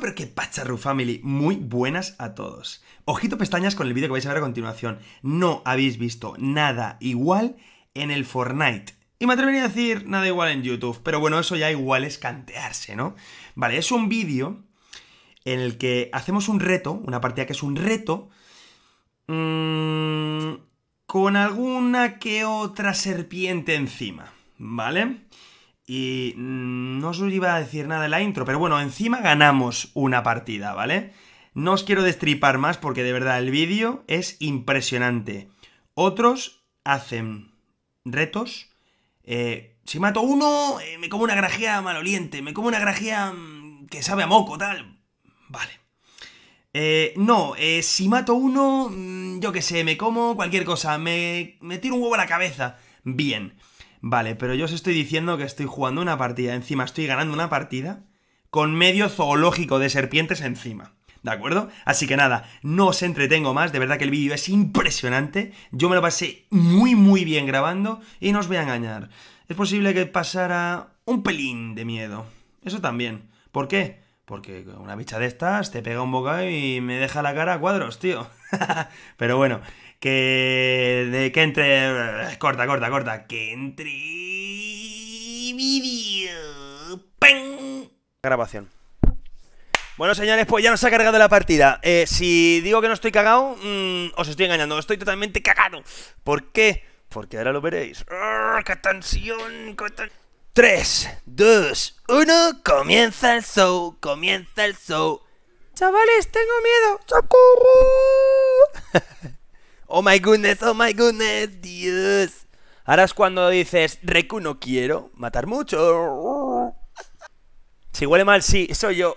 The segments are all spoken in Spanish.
¿Qué pasa, Rufamily? Muy buenas a todos. Ojito pestañas con el vídeo que vais a ver a continuación. No habéis visto nada igual en el Fortnite. Y me atrevería a decir nada igual en YouTube, pero bueno, eso ya igual es cantearse, ¿no? Vale, es un vídeo en el que hacemos un reto, una partida que es un reto, con alguna que otra serpiente encima, ¿vale? Y no os iba a decir nada en la intro, pero bueno, encima ganamos una partida, ¿vale? No os quiero destripar más porque de verdad el vídeo es impresionante. Otros hacen retos. Si mato uno, me como una grajea maloliente, me como una grajea que sabe a moco, tal. Vale. Si mato uno, yo qué sé, me como cualquier cosa, me tiro un huevo a la cabeza. Bien. Vale, pero yo os estoy diciendo que estoy jugando una partida, encima estoy ganando una partida con medio zoológico de serpientes encima, ¿de acuerdo? Así que nada, no os entretengo más, de verdad que el vídeo es impresionante, yo me lo pasé muy bien grabando y no os voy a engañar. Es posible que pasara un pelín de miedo, eso también. ¿Por qué? Porque una bicha de estas te pega un bocado y me deja la cara a cuadros, tío. Pero bueno, que entre... Corta. Que entre... vídeo... ¡Ping! Grabación. Bueno, señores, pues ya nos ha cargado la partida. Si digo que no estoy cagado, os estoy engañando. Estoy totalmente cagado. ¿Por qué? Porque ahora lo veréis. ¡Qué tensión! 3, 2, 1, comienza el show, Chavales, tengo miedo. ¡Socorro! Oh my goodness, Dios. Ahora es cuando dices, Reku, no quiero matar mucho. Si huele mal, sí, soy yo.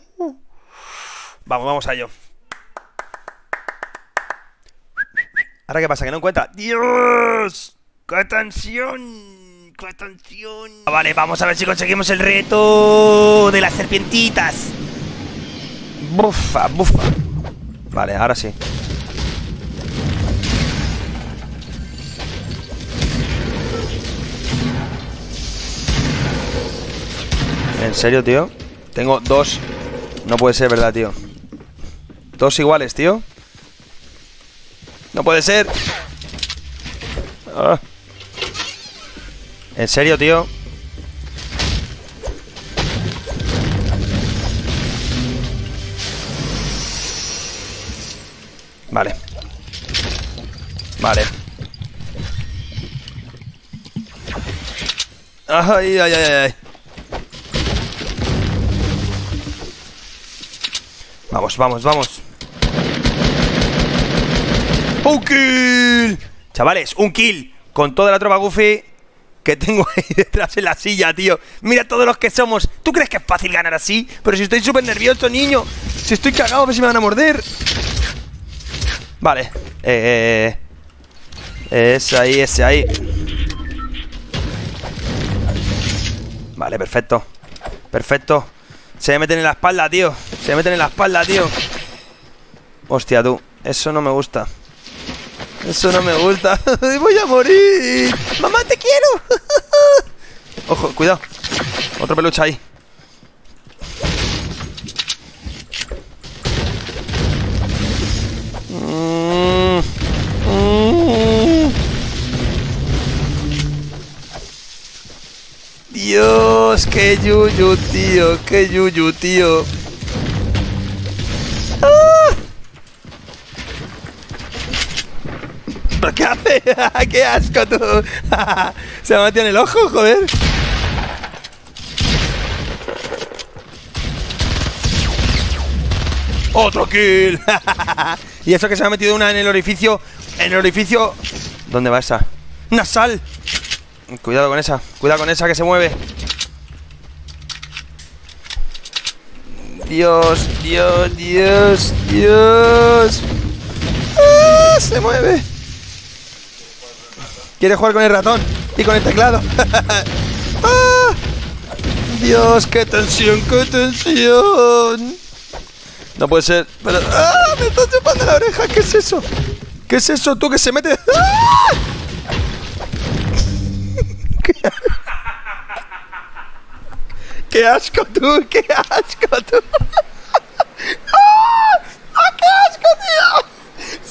Vamos a ello. ¿Ahora qué pasa? ¿Que no encuentra? ¡Dios! ¡Qué tensión! Vale, vamos a ver si conseguimos el reto de las serpientitas. Bufa. Vale, ahora sí. ¿En serio, tío? Tengo dos. No puede ser, ¿verdad, tío? Dos iguales, tío. No puede ser. ¿En serio, tío? Vale. Ay. Vamos. ¡Un kill! Chavales, un kill con toda la tropa Goofy que tengo ahí detrás en la silla, tío. Mira todos los que somos. ¿Tú crees que es fácil ganar así? Pero si estoy súper nervioso, niño. Si estoy cagado, a ver si me van a morder. Vale. Ese ahí. Vale, perfecto. Se me meten en la espalda, tío. Hostia, tú. Eso no me gusta. Voy a morir. Mamá, te quiero. Ojo, cuidado. Otro peluche ahí. Dios, qué yuyu, tío. ¿Qué hace? ¡Qué asco, tú! Se me ha metido en el ojo, joder. ¡Otro kill! Y eso que se me ha metido una en el orificio. ¿Dónde va esa? ¡Nasal! Cuidado con esa que se mueve. Dios. Se mueve. Quiere jugar con el ratón y con el teclado. Dios, qué tensión. No puede ser, pero... me está chupando la oreja. ¿Qué es eso? Tú que se mete... ¡Qué asco tú!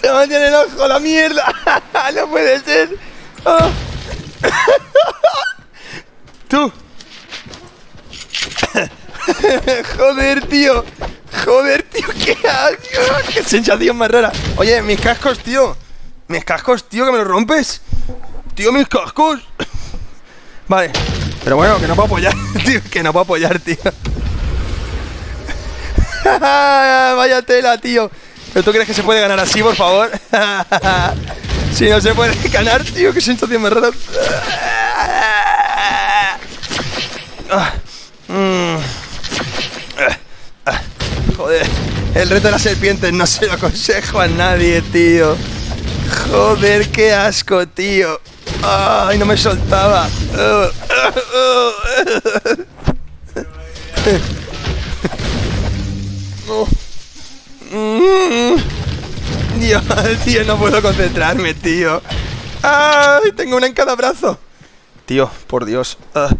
Se me metió en el ojo la mierda. No puede ser. Oh. Tú. Joder, tío. Joder, tío, qué sensación más rara. Oye, mis cascos, tío. Mis cascos, tío, que me los rompes. Tío, mis cascos. Vale. Pero bueno, que no puedo apoyar, tío. Que no puedo apoyar, tío. Vaya tela, tío. ¿Pero tú crees que se puede ganar así, por favor? Si no se puede ganar, tío, qué sensación más rara. Joder, el reto de las serpientes no se lo aconsejo a nadie, tío. Joder, qué asco, tío. Ay, no me soltaba. Dios, tío, no puedo concentrarme, tío. Ay, tengo una en cada brazo. Tío, por Dios.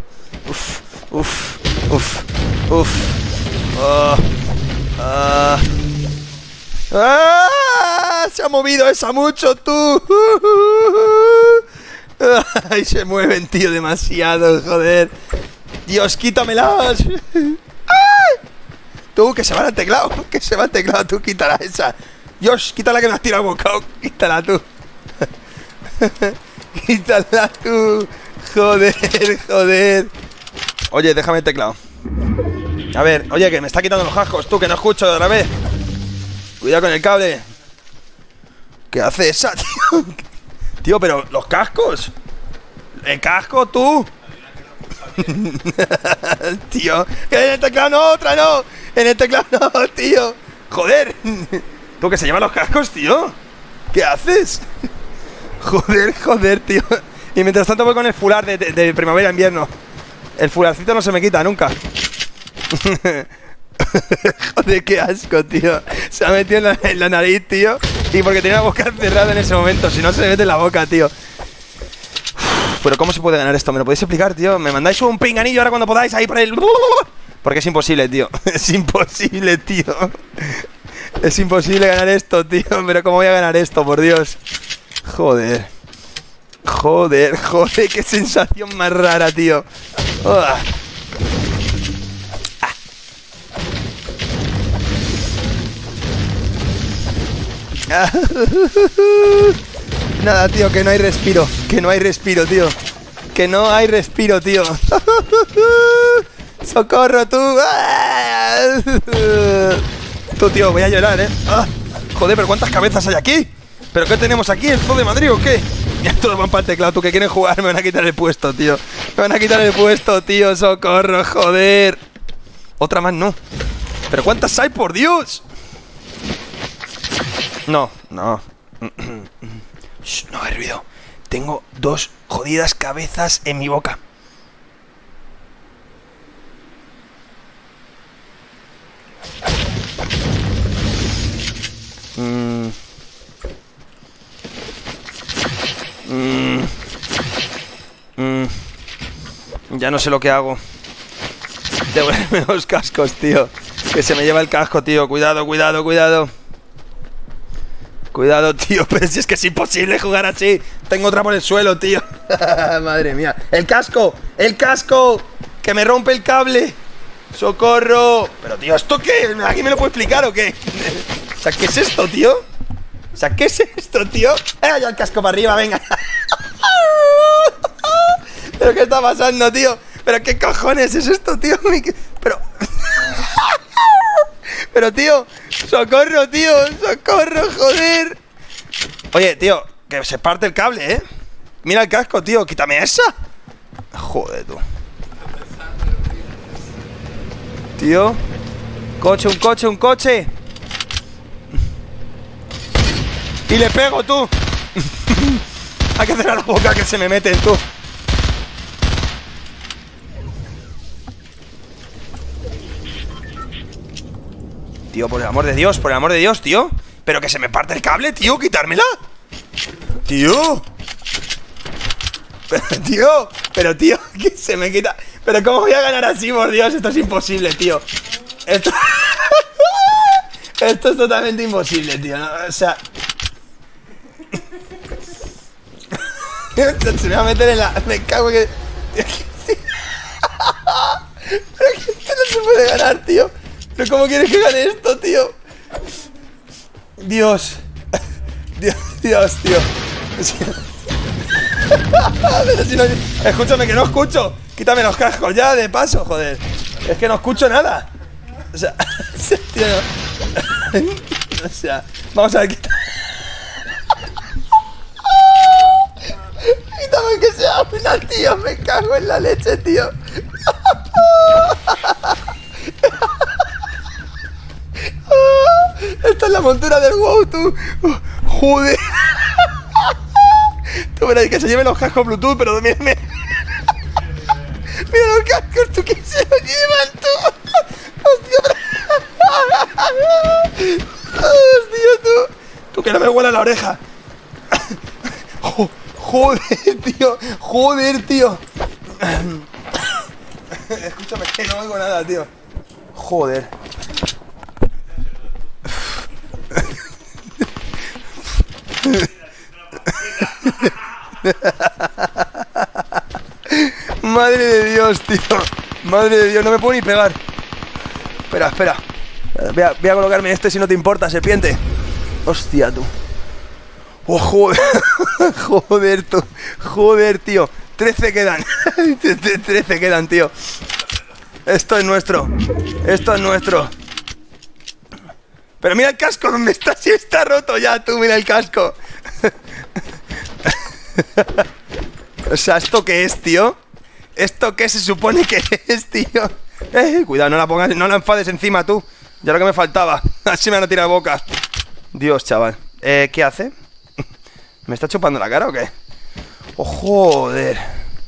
Se ha movido esa mucho, tú. Ay, se mueven, tío, demasiado, joder. Dios, quítamelas. ¡Ay! Tú, que se va al teclado. Que se va al teclado, tú, quítala esa. Dios, quítala que me has tirado bocado. Quítala tú. Quítala tú. Joder, joder. Oye, déjame el teclado. A ver, oye, que me está quitando los cascos, tú, que no escucho otra vez. Cuidado con el cable. ¿Qué hace esa, tío? Tío, pero los cascos. ¿El casco, tú? Tío, en el teclado no, otra no. En el teclado no, tío. Joder. Tú, que se llevan los cascos, tío. ¿Qué haces? Joder, joder, tío. Y mientras tanto voy con el fular de primavera-invierno. El fularcito no se me quita nunca. Joder, qué asco, tío. Se ha metido en la nariz, tío. Y porque tenía la boca cerrada en ese momento. Si no, se mete en la boca, tío. Pero ¿cómo se puede ganar esto? ¿Me lo podéis explicar, tío? ¿Me mandáis un pinganillo ahora cuando podáis ahí por el...? Porque es imposible, tío. Es imposible, tío. Es imposible ganar esto, tío. Pero ¿cómo voy a ganar esto, por Dios? Joder. Joder, joder. Qué sensación más rara, tío. Nada, tío, que no hay respiro. Que no hay respiro, tío. Que no hay respiro, tío. ¡Socorro, tú! Tú, tío, voy a llorar, ¿eh? Joder, pero ¿cuántas cabezas hay aquí? ¿Pero qué tenemos aquí? ¿El Zoo de Madrid o qué? Ya todos van para el teclado. Tú, que quieren jugar, me van a quitar el puesto, tío. Me van a quitar el puesto, tío. ¡Socorro, joder! Otra más no. ¿Pero cuántas hay, por Dios? No, no. Shh, no hay ruido. Tengo 2 jodidas cabezas en mi boca. Ya no sé lo que hago. Devuélveme los cascos, tío. Que se me lleva el casco, tío. Cuidado, cuidado, cuidado. Cuidado, tío, pero si es que es imposible jugar así. Tengo otra por el suelo, tío. Madre mía. ¡El casco! ¡El casco! ¡Que me rompe el cable! ¡Socorro! Pero, tío, ¿esto qué? ¿Aquí me lo puedo explicar o qué? O sea, ¿qué es esto, tío? O sea, ¿qué es esto, tío? ¡Ya el casco para arriba, venga! ¿Pero qué está pasando, tío? ¿Pero qué cojones es esto, tío? Pero... Pero, tío, socorro, tío, socorro, joder. Oye, tío, que se parte el cable, ¿eh? Mira el casco, tío, quítame esa. Joder, tú. Tío. Coche, un coche, un coche. Y le pego, tú. Hay que cerrar la boca que se me meten, tú. Tío, por el amor de Dios, tío. Pero que se me parte el cable, tío, quitármela. Tío. Pero, tío, que se me quita. Pero ¿cómo voy a ganar así, por Dios? Esto es imposible, tío. Esto es totalmente imposible, tío, ¿no? O sea, Se me va a meter en la... Me cago en que... Pero que esto no se puede ganar, tío. ¿Pero cómo quieres que gane esto, tío? Dios. Dios, tío. Pero si no... Escúchame, que no escucho. Quítame los cascos ya, de paso, joder. Es que no escucho nada. O sea... tío, no. O sea... Vamos a ver, quítame que sea una, tío. Me cago en la leche, tío. Esta es la montura del WoW, tú. Joder. Tú verás que se lleven los cascos Bluetooth, pero mira, mira los cascos, tú, que se los llevan, tú. Hostia, hostia, tú. Tú, que no me huela la oreja. Joder, tío. Joder, tío. Escúchame, que no oigo nada, tío. Joder. Madre de Dios, tío. Madre de Dios, no me puedo ni pegar. Espera, espera. Voy a colocarme este si no te importa, serpiente. Hostia, tú. Oh, joder. Joder, tú. Joder, tío. 13 quedan. 13 quedan, tío. Esto es nuestro. Esto es nuestro. Pero mira el casco, ¿dónde está? Si está roto ya, tú, mira el casco. O sea, ¿esto qué es, tío? ¿Esto qué se supone que es, tío? Cuidado, no la pongas, no la enfades encima, tú. Ya lo que me faltaba. Así me van a tirar boca. Dios, chaval. ¿Qué hace? ¿Me está chupando la cara o qué? ¡Oh, joder!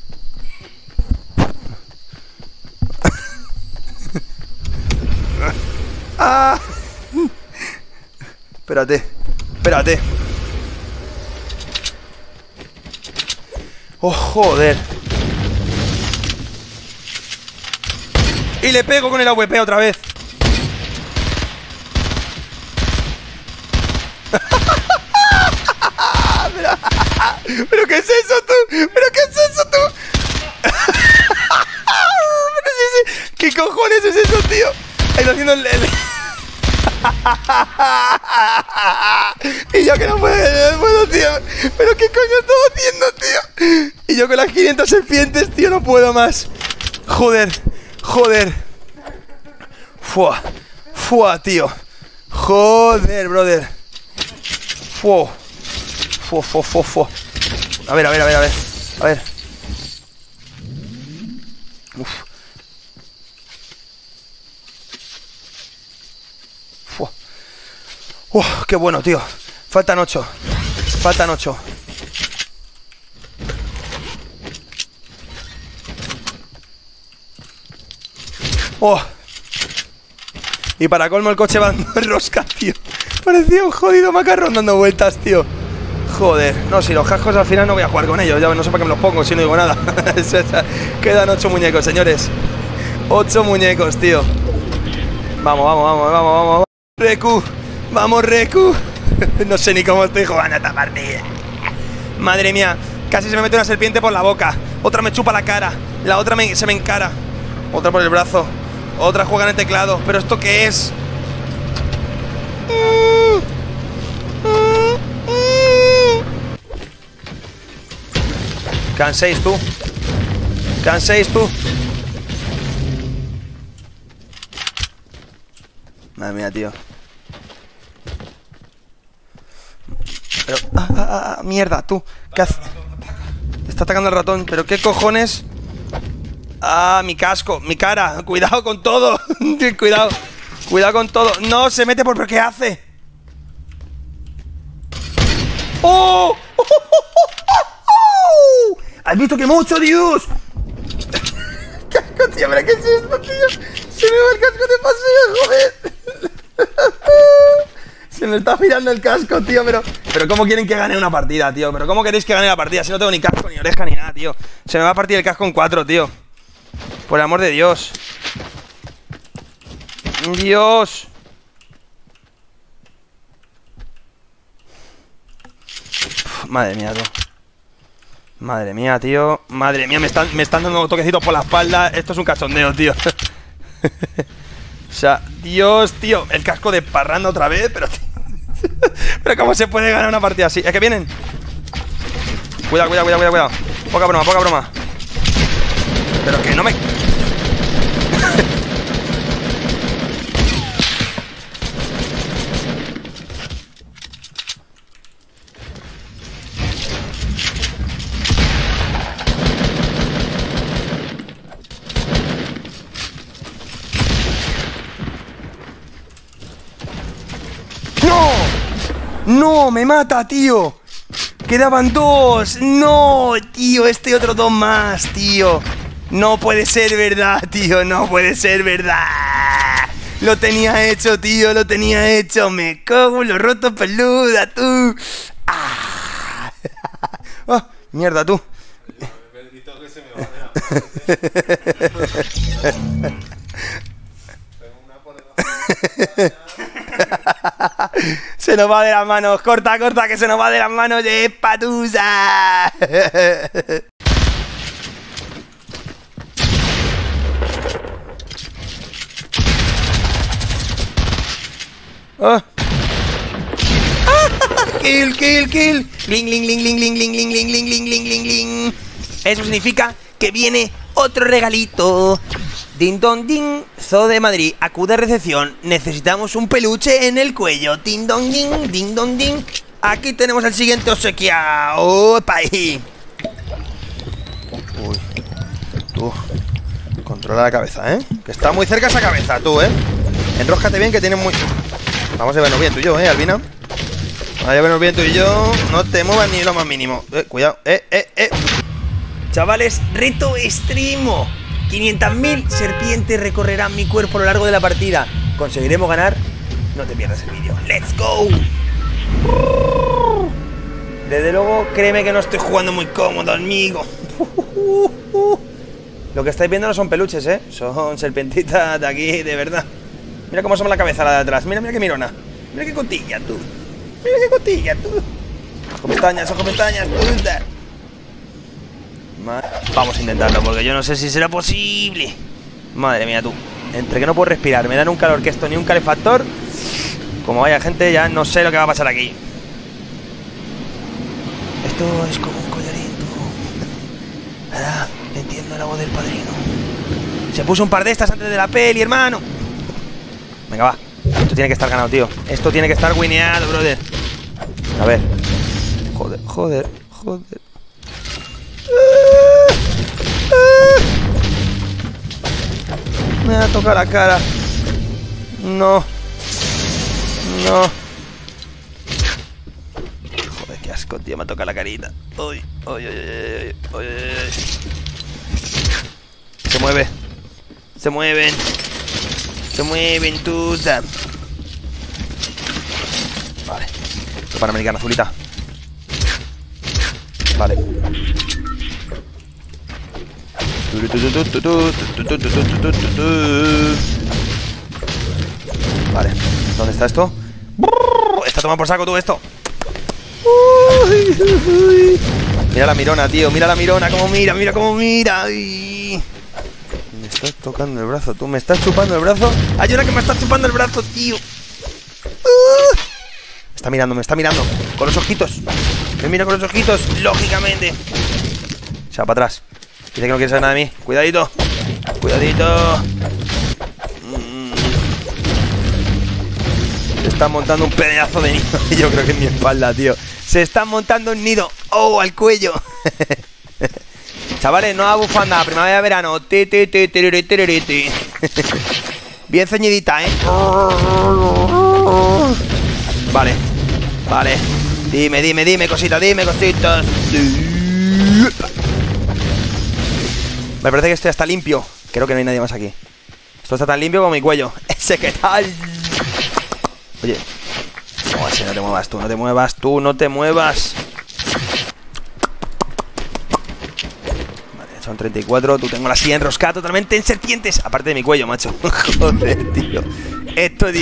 ¡Ah! Espérate, espérate. ¡Oh, joder! Y le pego con el AWP otra vez. ¿Pero qué es eso, tú? ¿Pero qué es eso, tú? ¿Qué cojones es eso, tío? Ahí está haciendo el... Y yo que no puedo, tío. ¿Pero qué coño estaba haciendo, tío? Y yo con las 500 serpientes, tío, no puedo más. Joder, joder. Fua, fua, tío. Joder, brother. Fua. Fua, fua, fua, fua. A ver. A ver. Uf. Fua. Qué bueno, tío. Faltan 8. Faltan 8. Oh. Y para colmo el coche va dando rosca, tío. Parecía un jodido macarrón dando vueltas, tío. Joder. No, si los cascos al final no voy a jugar con ellos. Ya no sé para qué me los pongo si no digo nada. Quedan 8 muñecos, señores. 8 muñecos, tío. Vamos. Reku. Vamos, Reku. No sé ni cómo estoy jugando esta partida. Madre mía. Casi se me mete una serpiente por la boca. Otra me chupa la cara. La otra se me encara. Otra por el brazo. Otra juega en el teclado. ¿Pero esto qué es? Canséis tú. Madre mía, tío. Pero... mierda, tú. ¿Qué haces? Está atacando el ratón. ¿Pero qué cojones? Mi casco, mi cara. Cuidado con todo. Cuidado con todo. No, se mete por... ¿Pero qué hace? ¡Oh! ¿Has visto que mucho, Dios? Casco, tío, ¿pero qué es esto, tío? Se me va el casco de paseo, joder. Se me está girando el casco, tío, pero ¿cómo quieren que gane una partida, tío? ¿Pero cómo queréis que gane la partida si no tengo ni casco, ni oreja, ni nada, tío? Se me va a partir el casco en 4, tío. Por el amor de Dios. Dios. Madre mía, tú. Madre mía, tío. Madre mía, me están dando toquecitos por la espalda. Esto es un cachondeo, tío. O sea, Dios, tío. El casco de parranda otra vez, pero... Pero ¿cómo se puede ganar una partida así? Es que vienen. Cuidado, cuidado, cuidado, cuidado. Poca broma, poca broma. Pero que no me... ¡No! ¡No! ¡Me mata, tío! ¡Quedaban dos! ¡No! Tío, este otro dos más, tío. No puede ser verdad, tío. No puede ser verdad. Lo tenía hecho, tío. Lo tenía hecho. Me cago en los rotos peluda, tú. ¡Ah! ¡Oh, mierda, tú! Se nos va de las manos, corta, corta, que se nos va de las manos de Patusa. Oh. Kill, kill, kill. Ling, ling, ling, ling, ling, ling, ling, ling, ling, ling, ling, ling, ling. Eso significa que viene otro regalito. Ding dong ding, Zoo de Madrid, acude a recepción. Necesitamos un peluche en el cuello. Ding dong ding, ding dong ding. Aquí tenemos el siguiente obsequiado. ¡Opa! Ahí. Uy, tú. Controla la cabeza, ¿eh? Que está muy cerca esa cabeza, tú, ¿eh? Enrójate bien, que tienes muy... Vamos a vernos bien tú y yo, Albina. Vamos a vernos bien tú y yo. No te muevas ni lo más mínimo. Cuidado. Chavales, reto extremo. 500.000 serpientes recorrerán mi cuerpo a lo largo de la partida. ¿Conseguiremos ganar? No te pierdas el vídeo. ¡Let's go! Desde luego, créeme que no estoy jugando muy cómodo, amigo. Lo que estáis viendo no son peluches, ¿eh? Son serpentitas de aquí, de verdad. Mira cómo asoma la cabeza la de atrás. Mira, mira qué mirona. Mira qué cotilla, tú. Mira qué cotilla, tú. Ojo pestañas, puta. Vamos a intentarlo, porque yo no sé si será posible. Madre mía, tú. Entre que no puedo respirar, me dan un calor que esto ni un calefactor. Como vaya gente, ya no sé lo que va a pasar aquí. Esto es como un collarín, tú. Ahora entiendo la voz del padrino. Se puso un par de estas antes de la peli, hermano. Venga, va. Esto tiene que estar ganado, tío. Esto tiene que estar wineado, brother. A ver. Joder. Me ha tocado la cara. No. Joder, qué asco, tío. Me ha tocado la carita. Uy. Se mueven, tuta. Vale. Panamericana azulita. Vale. Vale, ¿dónde está esto? Está tomando por saco tú esto. Mira la mirona, tío. Mira la mirona, cómo mira. Ay. Me estás tocando el brazo, tú. Me estás chupando el brazo. Hay una que me está chupando el brazo, tío. Me está mirando. Con los ojitos. Me mira con los ojitos, lógicamente. Se va para atrás. Dice que no quiere saber nada de mí. Cuidadito. Se está montando un pedazo de nido. Yo creo que en mi espalda, tío. Se está montando un nido. ¡Oh, al cuello! Chavales, nueva bufanda. Primavera-verano. Bien ceñidita, ¿eh? Vale. Dime, cositas. Me parece que esto ya está limpio. Creo que no hay nadie más aquí. Esto está tan limpio como mi cuello. Ese que tal. Oye. Oye, no te muevas. Vale, son 34. Tú tengo la silla enroscada totalmente en serpientes. Aparte de mi cuello, macho. Joder, tío. Esto es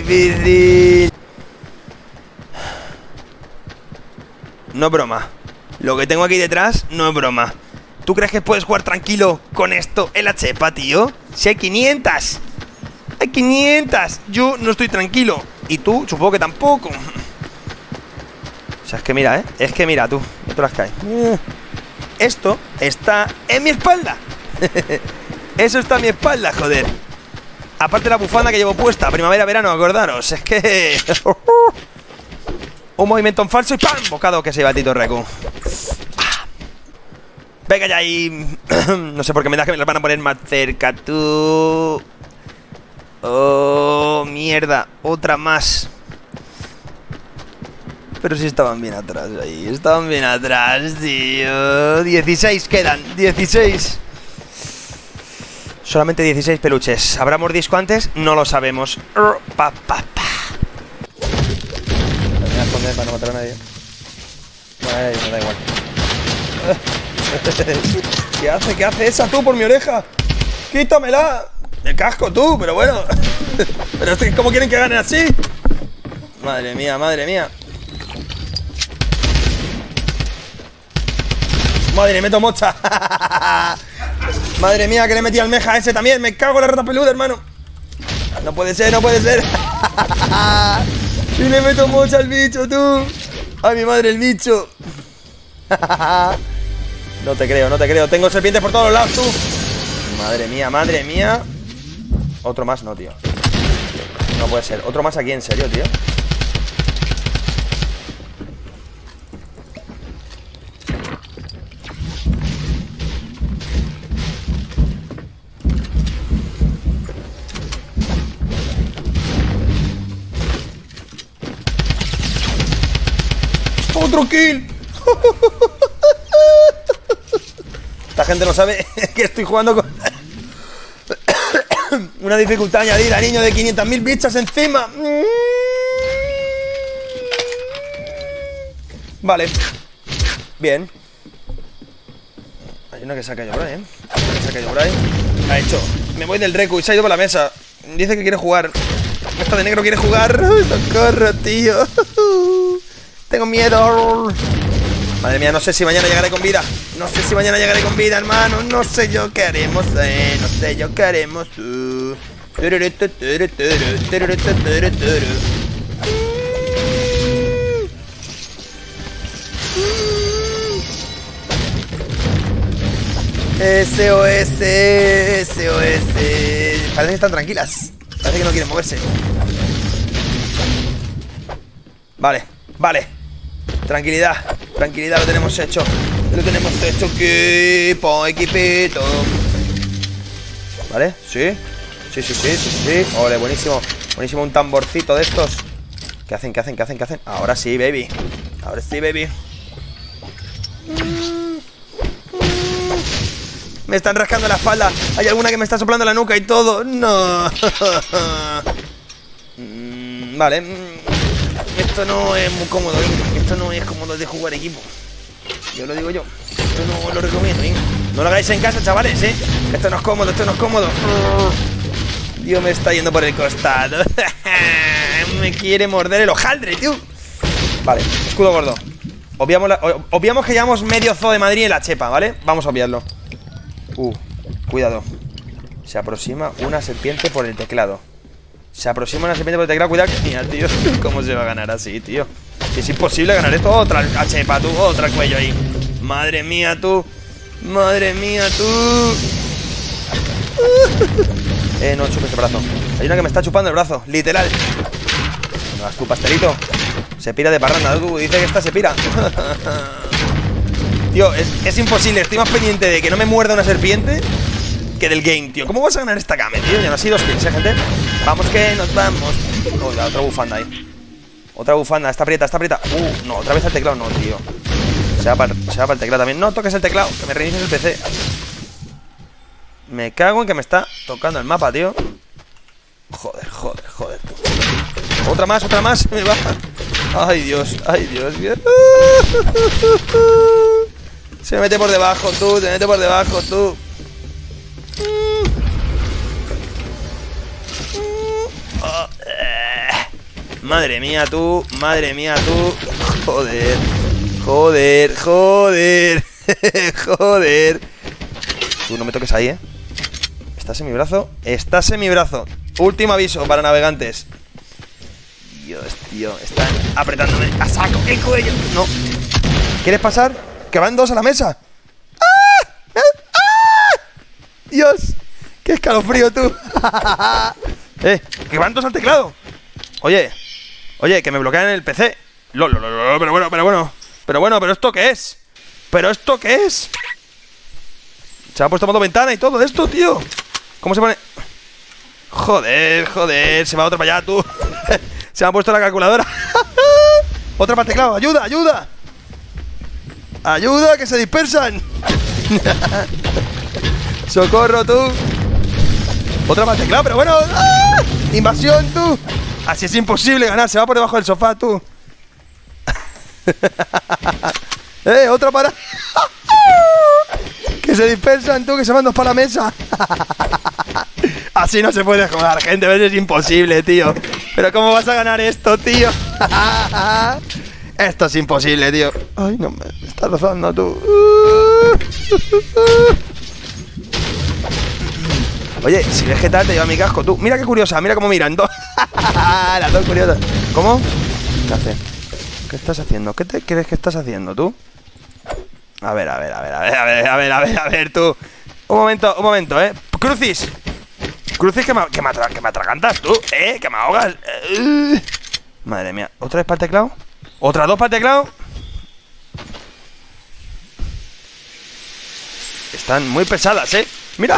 difícil. No broma. Lo que tengo aquí detrás no es broma. ¿Tú crees que puedes jugar tranquilo con esto en la chepa, tío? Si hay 500. Hay 500. Yo no estoy tranquilo. Y tú, supongo que tampoco. O sea, es que mira, es que mira, tú. No te las caes. Esto está en mi espalda. Eso está en mi espalda, joder. Aparte la bufanda que llevo puesta, primavera-verano, acordaros. Es que... un movimiento en falso y ¡pam! Bocado que se va Tito Recu. Venga ya ahí. No sé por qué me da que me las van a poner más cerca, tú. Oh, mierda. Otra más. Pero sí estaban bien atrás ahí. Estaban bien atrás, tío. 16 quedan. 16. Solamente 16 peluches. ¿Habrá mordisco antes? No lo sabemos. Pa. Me voy a esconder para no matar a nadie. Bueno, me da igual. ¿Qué hace? ¿Qué hace esa tú por mi oreja? ¡Quítamela! El casco tú, pero bueno. Pero es que ¿cómo quieren que ganen así? Madre mía, madre mía. Madre, meto mocha. Madre mía, que le metí al meja ese también. Me cago en la rata peluda, hermano. No puede ser, no puede ser. Y le meto mocha al bicho, tú. Ay, mi madre, el bicho. No te creo, no te creo. Tengo serpientes por todos los lados, tú. Madre mía, madre mía. Otro más, no, tío. No puede ser. Otro más aquí, en serio, tío. ¡Otro kill! Esta gente no sabe que estoy jugando con una dificultad añadida, niño, de 500.000 bichas encima. Vale. Bien. Hay una que se ha caído por ahí, ¿eh? Se ha caído por ahí. Ha hecho. Me voy del Recu y se ha ido por la mesa. Dice que quiere jugar. Esta de negro quiere jugar. ¡Socorro, tío! Tengo miedo. Madre mía, no sé si mañana llegaré con vida. No sé si mañana llegaré con vida, hermano. No sé yo qué haremos, no sé yo qué haremos. SOS, SOS. Parece que están tranquilas. Parece que no quieren moverse. Vale, vale. Tranquilidad, tranquilidad, lo tenemos hecho. Lo tenemos hecho, equipo, equipito. ¿Vale? ¿Sí? Sí. Ole, buenísimo. Buenísimo, un tamborcito de estos. ¿Qué hacen? Ahora sí, baby. Ahora sí, baby. Me están rascando la espalda. Hay alguna que me está soplando la nuca y todo. No. Vale. Esto no es muy cómodo, ¿eh? Esto no es cómodo de jugar equipo. Yo lo digo yo. Esto no lo recomiendo, ¿eh? No lo hagáis en casa, chavales, ¿eh? Esto no es cómodo, esto no es cómodo. Dios, me está yendo por el costado. Me quiere morder el hojaldre, tío. Vale, escudo gordo. Obviamos que llevamos medio zoo de Madrid en la chepa, ¿vale? Vamos a obviarlo. Cuidado. Se aproxima una serpiente por el teclado. Se aproxima una serpiente por el teclado. Cuidado. Mira, tío. ¿Cómo se va a ganar así, tío? Es imposible ganar esto. Otra chepa, tú. Otra cuello ahí. Madre mía, tú. Madre mía, tú. No chupes el brazo. Hay una que me está chupando el brazo. Literal. No vas tu pastelito. Se pira de parranda, tú. Dice que esta se pira. Tío, es imposible. Estoy más pendiente de que no me muerda una serpiente que del game, tío. ¿Cómo vas a ganar esta game, tío? Ya no ha sido 2 kills, gente. Vamos que nos vamos. Oh, la otra bufanda ahí. Otra bufanda. Está aprieta, está aprieta. No, otra vez el teclado. No, tío. Se va para el teclado también. No toques el teclado, que me reinicies el PC. Me cago en que me está tocando el mapa, tío. Joder, tú. Otra más. Me va. Ay, Dios. Se me mete por debajo, tú. Madre mía, tú. Joder. Joder, joder. Joder. Tú no me toques ahí, Estás en mi brazo. Estás en mi brazo. Último aviso para navegantes. Dios, tío. Están apretándome a saco el cuello. No. ¿Quieres pasar? Que van dos a la mesa. ¡Ah! ¡Ah! Dios. Qué escalofrío, tú. Que van dos al teclado. Oye, que me bloquean el PC. Pero bueno, ¿pero esto qué es? ¿Pero esto qué es? Se ha puesto modo ventana y todo esto, tío. ¿Cómo se pone? Joder, se va otro para allá, tú. Se me ha puesto la calculadora. Otra para el teclado, ayuda, ayuda. Ayuda, que se dispersan. Socorro, tú. Otra para el teclado, pero bueno. ¡Ah! Invasión, tú. Así es imposible ganar, se va por debajo del sofá, tú. Otra para. Que se dispersan, tú, que se van dos para la mesa. Así no se puede jugar, gente, a veces es imposible, tío. Pero ¿cómo vas a ganar esto, tío? Esto es imposible, tío. Ay, no, me está rozando, tú. Oye, si ves que tal, te lleva mi casco, tú. Mira qué curiosa, mira cómo miran. Las dos curiosas. ¿Cómo? ¿Qué hace? ¿Qué estás haciendo? ¿Qué te crees que estás haciendo, tú? A ver, tú. Un momento, Crucis, que me atragantas, tú, que me ahogas. Madre mía, ¿otra vez para el teclado? ¿Otra dos para el teclado? Están muy pesadas, Mira.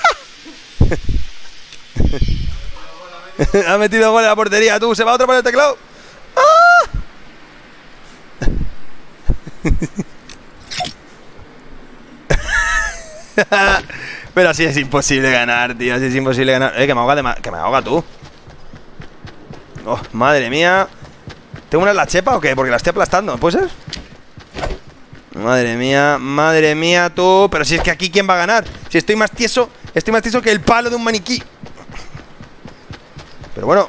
Ha metido gol en la portería, tú. Se va otro para el teclado. Pero así es imposible ganar, tío. Así es imposible ganar. Que me ahoga tú. Oh, madre mía. ¿Tengo una en la chepa o qué? Porque la estoy aplastando, ¿puede ser? Madre mía, tú. Pero si es que aquí, ¿quién va a ganar? Si estoy más tieso que el palo de un maniquí. Pero bueno.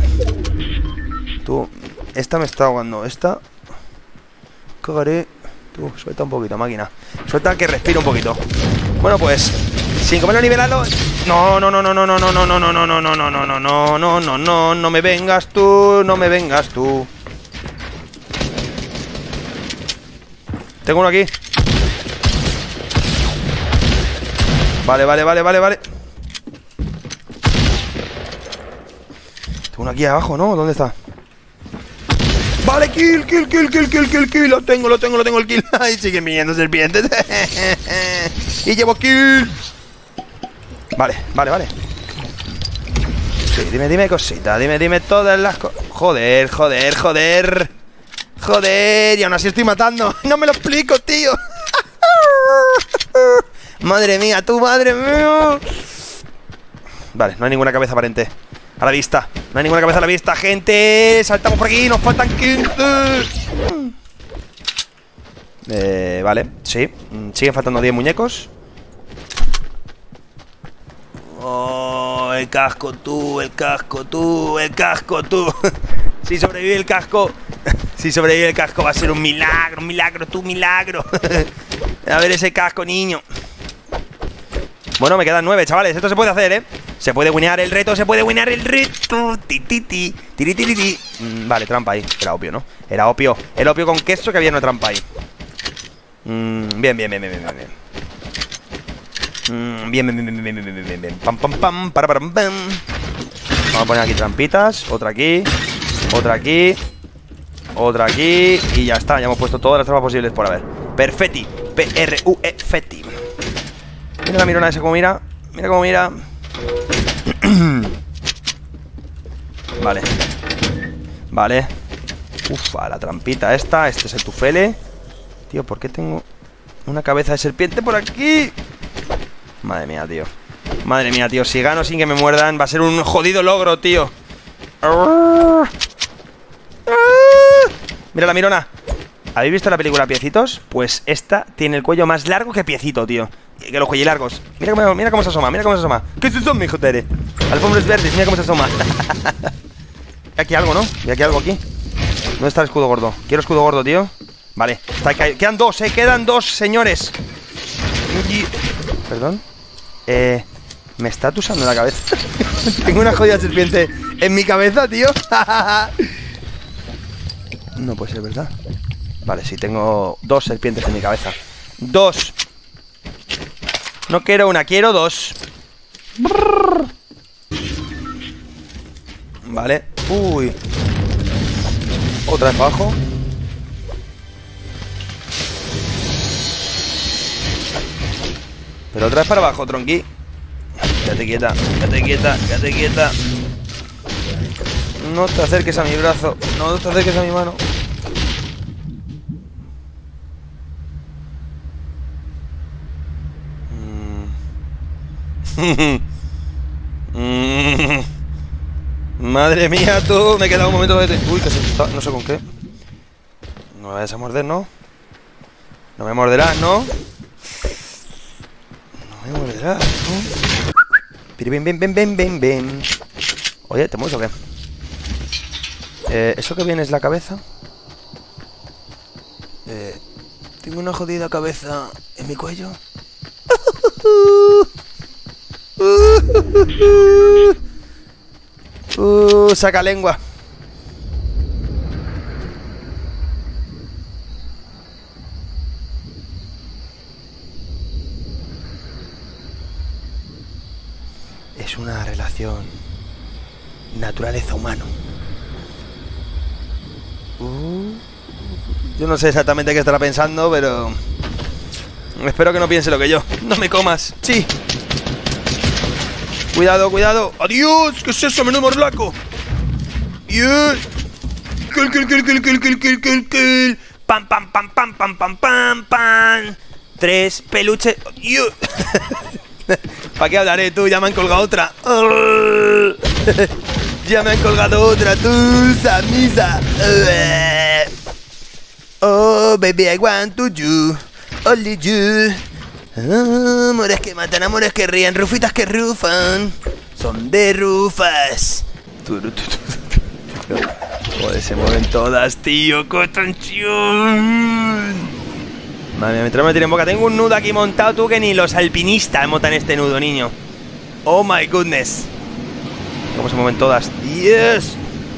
Tú, esta me está ahogando. Esta cagaré. Tú, suelta un poquito, máquina. Suelta que respire un poquito. Bueno, pues sin comerlo nivelado. No me vengas tú. Tengo uno aquí. Vale. Tengo uno aquí abajo, ¿no? ¿Dónde está? Vale, kill. Lo tengo el kill. Ay, siguen viniendo serpientes. Y llevo kill. Vale. Sí, dime cosita. Dime todas las cosas. Joder. Y aún así estoy matando. No me lo explico, tío. Madre mía, madre mía. Vale, no hay ninguna cabeza aparente a la vista. No hay ninguna cabeza a la vista, gente. Saltamos por aquí, nos faltan 15. Vale, sí. Siguen faltando 10 muñecos. Oh, el casco, tú. Si sobrevive el casco. Va a ser un milagro. A ver ese casco, niño. Bueno, me quedan 9, chavales. Esto se puede hacer, Se puede winear el reto, Vale, trampa ahí. Era obvio, ¿no? Era opio. El opio con queso que había una trampa ahí. Bien. Bien. Pam. Vamos a poner aquí trampitas. Otra aquí. Y ya está. Ya hemos puesto todas las trampas posibles por haber. Perfetti. Perfetti. Mira la mirona esa como mira. Mira cómo mira. Vale. Ufa, la trampita esta. Este es el tufele. Tío, ¿por qué tengo una cabeza de serpiente por aquí? Madre mía, tío. Si gano sin que me muerdan, va a ser un jodido logro, tío. Mira la mirona. ¿Habéis visto la película Piecitos? Pues esta tiene el cuello más largo que Piecito, tío. Que los cuellilargos. Mira cómo se asoma, ¿Qué es eso, mi hijo Tere? Alfombras verdes, mira cómo se asoma. Hay aquí algo, ¿no? Hay aquí algo aquí. ¿Dónde está el escudo gordo? Quiero escudo gordo, tío. Vale, quedan dos, quedan dos, señores. Perdón. Me está tusando la cabeza. Tengo una jodida serpiente en mi cabeza, tío. No puede ser, ¿verdad? Vale, sí, tengo dos serpientes en mi cabeza. Dos. No quiero una, quiero dos. Vale. Uy. Otra vez para abajo. Pero otra vez para abajo, tronqui. Quédate quieta, quédate quieta, quédate quieta. No te acerques a mi brazo. No te acerques a mi mano. Madre mía, tú. Me he quedado un momento de... Uy, que se está... No sé con qué. No me vayas a morder, ¿no? No me morderás, ¿no? No me morderás, ¿no? Ven, ven, ven, ven, ven, ven. Oye, ¿te mueves o qué? ¿Eso que viene es la cabeza? Tengo una jodida cabeza en mi cuello. Saca lengua. Es una relación naturaleza-humano. Yo no sé exactamente qué estará pensando, pero espero que no piense lo que yo. No me comas. Sí. Cuidado, cuidado. ¡Adiós! ¿Qué es eso? ¡Menudo morlaco! ¡Dios! ¡Kill! ¡Pam, pam, pam, pam, pam, pam, pam, pam! 3 peluches. ¡Dios! ¿Para qué hablaré tú? Ya me han colgado otra. Ya me han colgado otra, tú, Samisa. Oh, baby, I want to you. Only you. Amores que matan, amores que ríen, rufitas que rufan. Son de rufas. Joder, se mueven todas, tío. ¡Qué tensión! Madre mía, mientras me tiene en boca. Tengo un nudo aquí montado, tú, que ni los alpinistas montan este nudo, niño. Oh my goodness. ¿Cómo se mueven todas? ¡Yes!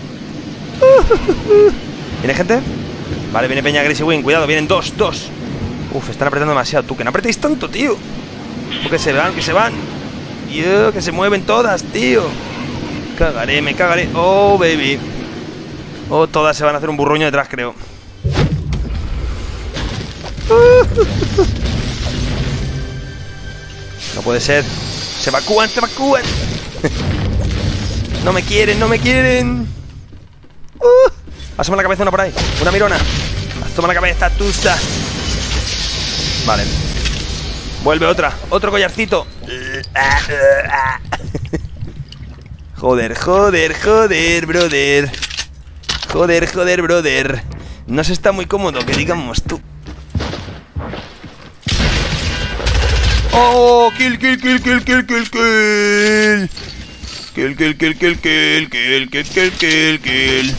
¿Viene gente? Vale, viene Peña Gracie Wing. Cuidado, vienen dos. Uf, están apretando demasiado. Tú, que no apretéis tanto, tío. Que se van, que se van. Tío, que se mueven todas, tío. Cagaré, me cagaré. Oh, baby. Oh, todas se van a hacer un burruño detrás, creo. No puede ser. Se evacúan, se evacúan. No me quieren, no me quieren. Asoma la cabeza una por ahí. Una mirona. Asoma la cabeza, tusa. Vale. Vuelve otra. Otro collarcito. Joder, joder, joder, brother. Joder, joder, brother. No se está muy cómodo, que digamos tú. Oh, kill. Kill.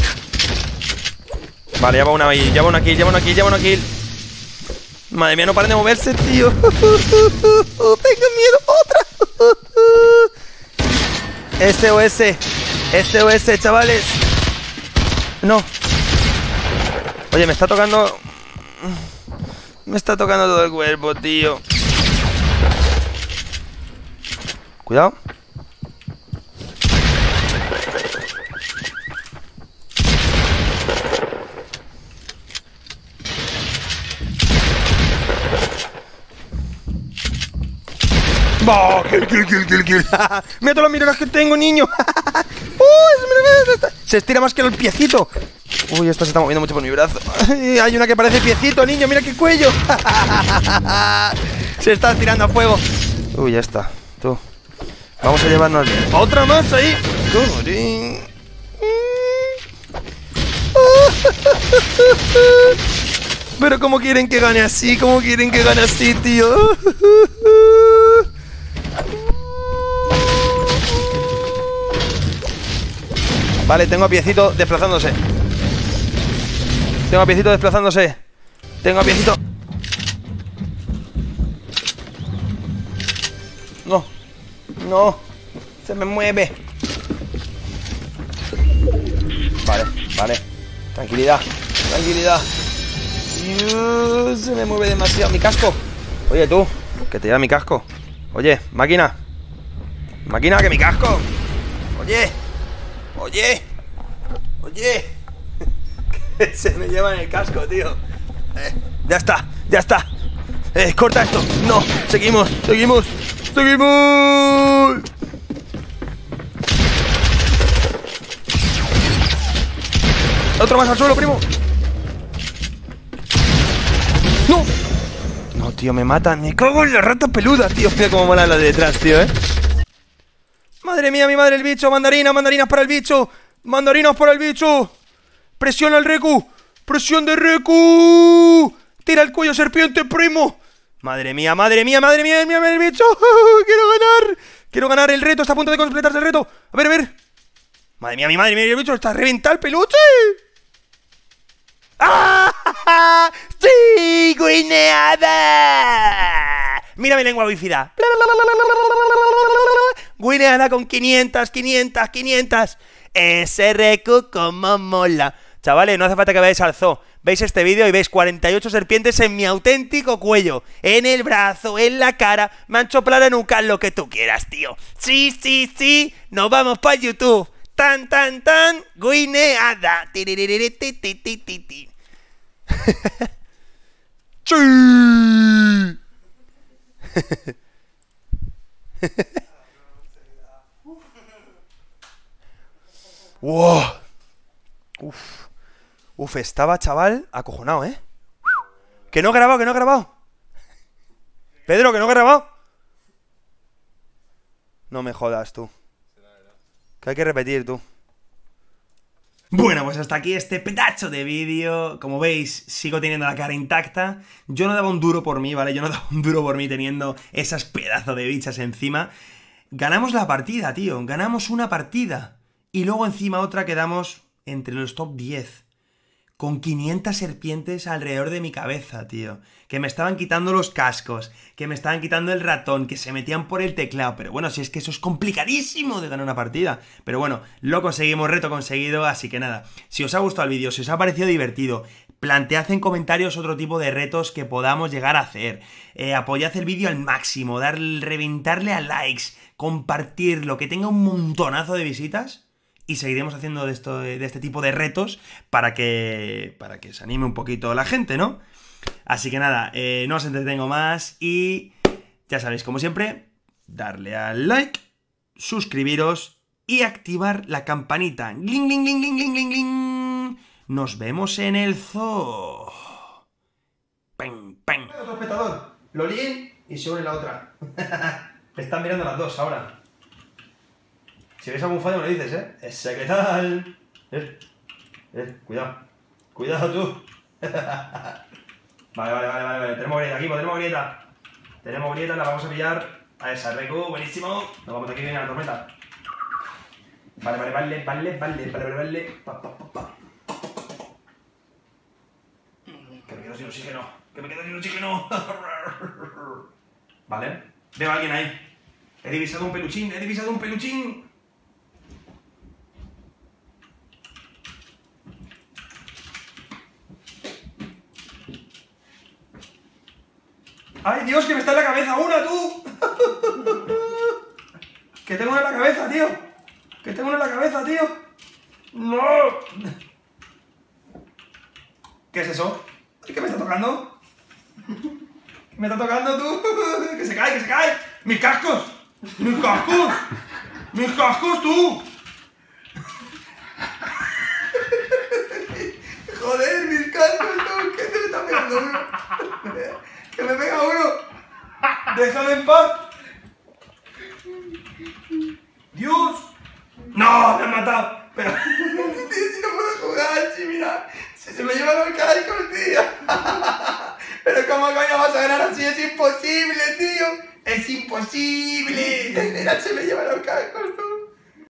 Vale, ya va una ahí, ya va una kill. Madre mía, no paren de moverse, tío. Tengo miedo, otra. SOS, chavales. No. Oye, me está tocando todo el cuerpo, tío. Cuidado. ¡Oh! ¡Kill! ¡Mira todas las miradas que tengo, niño! Se estira más que el piecito. Uy, esta se está moviendo mucho por mi brazo. Hay una que parece piecito, niño, mira qué cuello. Se está tirando a fuego. Uy, ya está. Tú. Vamos a llevarnos bien. ¡Otra más ahí! Pero ¿cómo quieren que gane así? ¿Cómo quieren que gane así, tío? Vale, tengo a piecito desplazándose. Tengo piecito. No. No. Se me mueve. Vale, vale. Tranquilidad. Tranquilidad. Se me mueve demasiado mi casco. Oye, tú, que te lleva mi casco. Oye, máquina. Máquina, que mi casco. Oye. Oye. Oye. Que se me lleva en el casco, tío. Ya está, ya está. Corta esto. No, seguimos, seguimos. ¡Seguimos! Otro más al suelo, primo. ¡No! No, tío, me matan. Me cago en la rata peluda, tío. Mira cómo mola la de detrás, tío, Madre mía, mi madre, el bicho. Mandarina, mandarinas para el bicho. Mandarinas para el bicho. Presiona al Reku. Presión de Reku. Tira el cuello, serpiente, primo. Madre mía, madre mía, madre mía, mira el bicho. Quiero ganar. Quiero ganar el reto. Está a punto de completarse el reto. A ver, a ver. Madre mía, mi madre mía, el bicho está a reventar el peluche. ¡Ah! ¡Sí! ¡Guineada! Mira mi lengua bífida. Guineada con 500, 500, 500. Ese Reku como mola. Chavales, no hace falta que veáis al zoo. Veis este vídeo y veis 48 serpientes en mi auténtico cuello. En el brazo, en la cara. Me han choplado la nuca, lo que tú quieras, tío. Sí, sí, sí. Nos vamos para YouTube. Tan, tan, tan. Guineada. Tiriririritirititi. ¡Sí! ¡Wow! Uf, estaba, chaval, acojonado, Que no he grabado, que no he grabado. Pedro, que no he grabado. No me jodas, tú. Que hay que repetir, tú. Bueno, pues hasta aquí este pedazo de vídeo. Como veis, sigo teniendo la cara intacta. Yo no daba un duro por mí, ¿vale? Yo no daba un duro por mí teniendo esas pedazos de bichas encima. Ganamos la partida, tío. Ganamos una partida. Y luego encima otra quedamos entre los top 10. Con 500 serpientes alrededor de mi cabeza, tío. Que me estaban quitando los cascos, que me estaban quitando el ratón, que se metían por el teclado. Pero bueno, si es que eso es complicadísimo de ganar una partida. Pero bueno, lo conseguimos, reto conseguido, así que nada. Si os ha gustado el vídeo, si os ha parecido divertido, plantead en comentarios otro tipo de retos que podamos llegar a hacer. Apoyad el vídeo al máximo, reventarle a likes, compartirlo, que tenga un montonazo de visitas. Y seguiremos haciendo de este tipo de retos para que se anime un poquito la gente, ¿no? Así que nada, no os entretengo más y ya sabéis, como siempre, darle al like, suscribiros y activar la campanita. ¡Gling, gling, gling, gling, gling, gling, gling! Nos vemos en el zoo. ¡Peng, peng! Otro espectador, Lolín y sobre la otra. Están mirando las dos ahora. Si ves algún fallo me lo dices, Ese, ¿qué tal? Cuidado. Cuidado tú. Vale. Tenemos grieta aquí, tenemos grieta. Tenemos grieta, la vamos a pillar. A esa, Reku, buenísimo. Nos vamos de aquí, viene la tormenta. Vale. Pa. Que me quedo sin oxígeno. Vale. Veo a alguien ahí. He divisado un peluchín. ¡Ay, Dios, que me está en la cabeza una, tú! ¡Que tengo una en la cabeza, tío! ¡No! ¿Qué es eso? ¿Qué me está tocando? ¿Qué me está tocando, tú? ¡Que se cae! ¡Mis cascos, tú! Joder, mis cascos, tú. ¿Qué te está pegando, tío? ¡Que me pega uno! ¡Déjame en paz! ¡Dios! ¡No! ¡Me han matado! Pero... tío, si no puedo jugar, si mira... Si se me llevan los cascos, tío. Pero ¿cómo coño vas a ganar así? ¡Es imposible, tío! ¡Es imposible! Mira, se me llevan los cascos, tío.